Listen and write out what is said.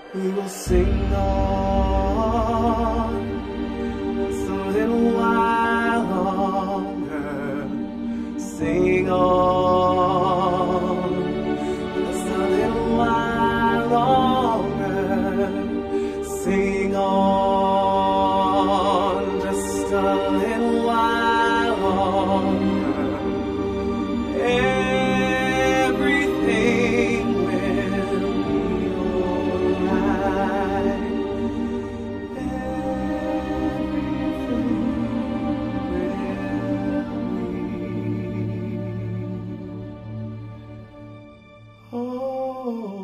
We will sing on just a little while longer. Sing on just a little while longer. Sing on just a little while longer. Everything will be alright. Everything will be alright.